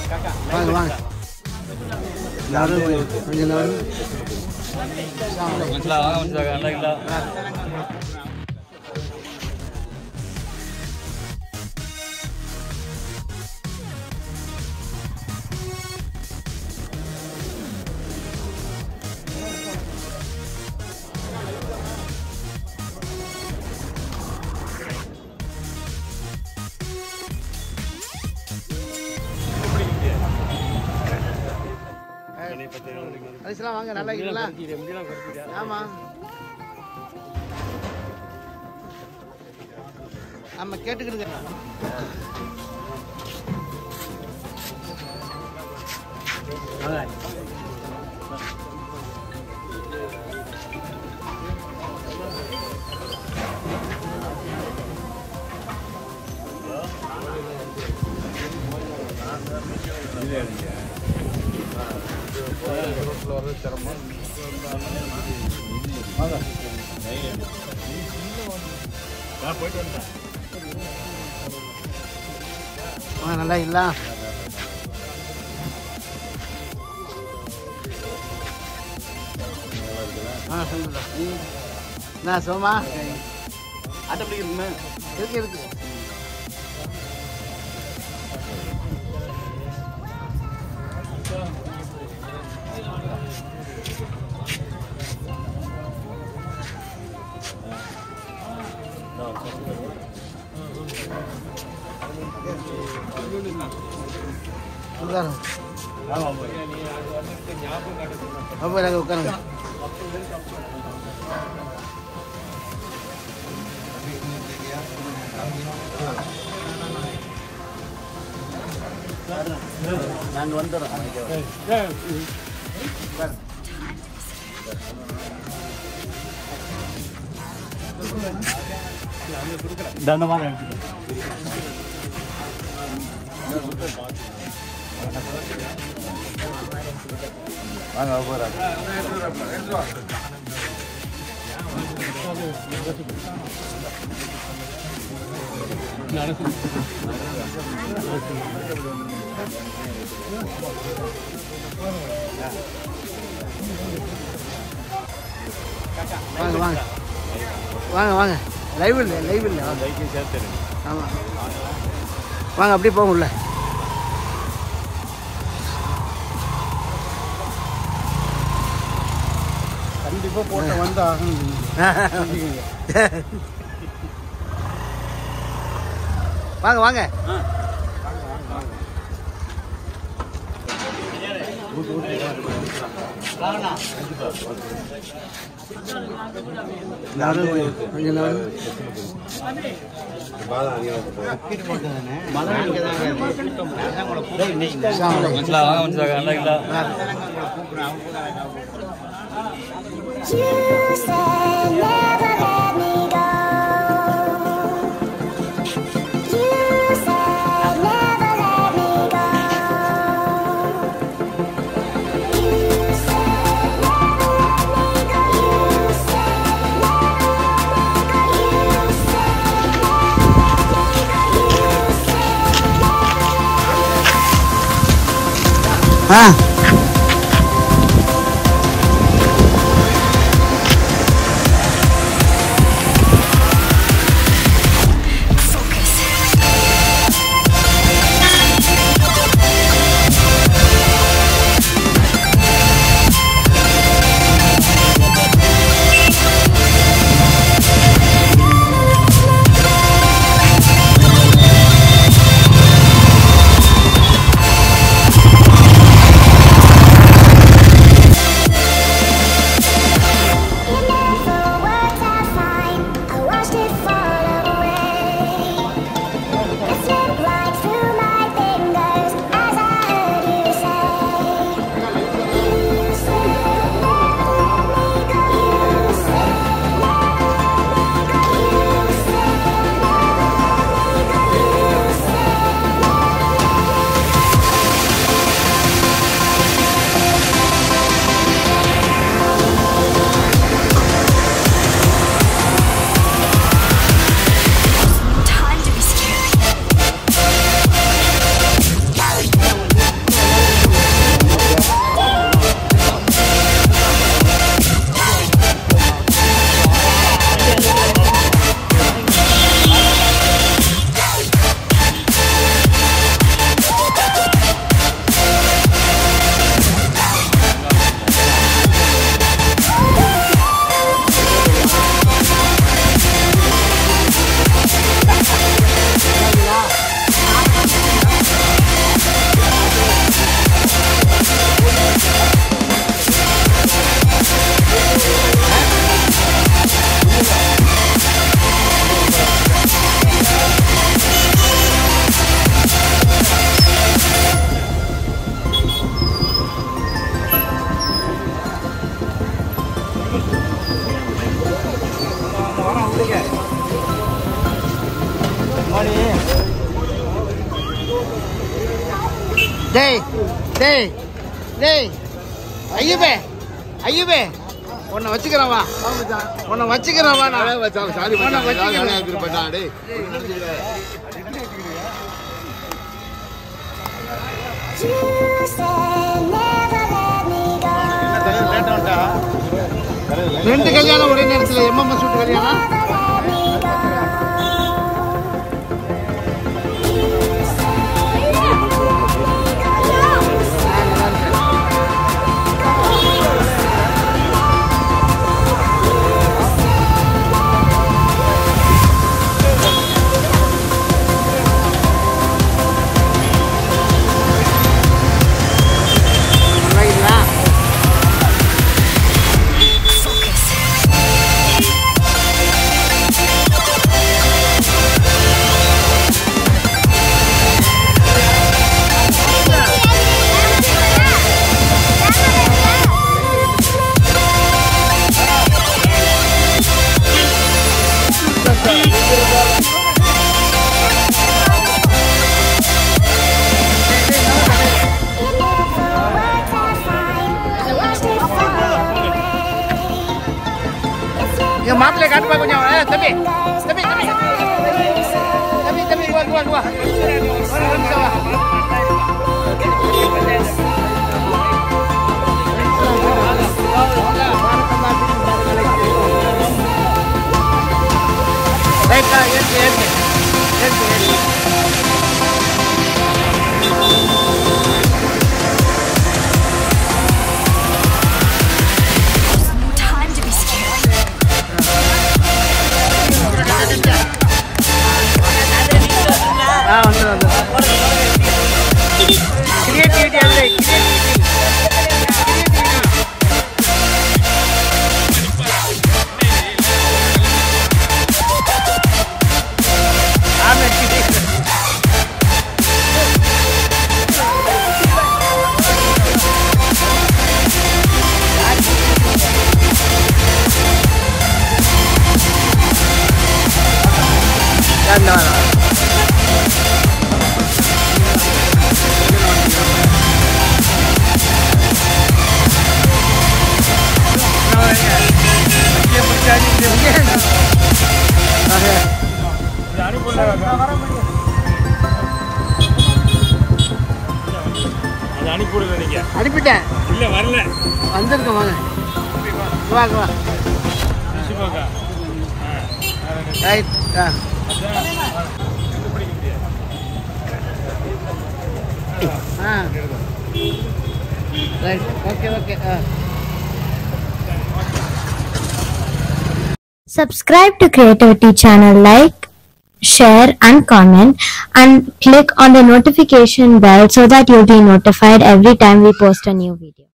வாங்க வாங்க. கொஞ்சம் நேரம் அரிசிலாம் வாங்க. நல்லா இருக்குங்களா? ஆமா ஆமா கேட்டுக்கிடுங்க. நல்லா இல்ல என்ன சோமா ஆட்ட பிடிக்கிறீங்க? இருக்கு இருக்கு. உட்காருங்க. நாங்கள் வந்துடுறோம். தண்டமாக வாங்க போகிறாங்க. வாங்க வாங்க வாங்க வாங்க. லைவ் இல்லை லைவ் இல்லை. ஆமாம் வாங்க அப்படியே போக உள்ள. கண்டிப்பாக போட்ட வந்து ஆகணும். வாங்க வாங்க. கொஞ்சம் நேரம் டேய் டேய் டேய் ஐயப்பே ஐயப்பே உன்னை வச்சுக்கிறேன் வா உன்னை வச்சுக்கிறேன் வா நான் உன்னை வச்சுக்கிறேன் டேய் ரெண்டு கல்யாணம் ஒரே நேரத்தில் எம்எம்எஸ் ஷூட் கல்யாணம் Yang maple kan pak punya, tapi gua. Orang bisa lah. அனுப்பிட்டேன் இல்ல வரல வந்திருக்கேன் வாங்க வா right right okay Subscribe to Creativity channel, like, share and comment, and click on the notification bell so that you'll be notified every time we post a new video.